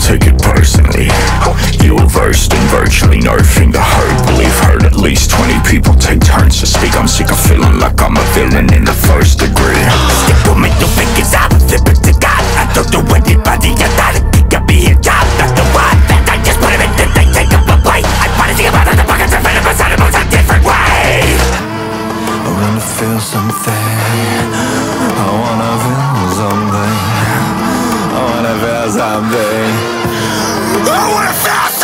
take it personally. You were versed in virtually nerfing the herd. Believe heard at least 20 people take turns to speak. I'm sick of feeling like I'm a villain in the first degree. Stick to me, you think it's out, flip it to God. I don't do anybody, I gotta kick up me a job. That's the one that I just put him in, then they take up a plate. I wanna see about the pockets and venom inside of us a different way. I wanna feel something, I wanna feel something, I wanna feel something, I wanna feel something.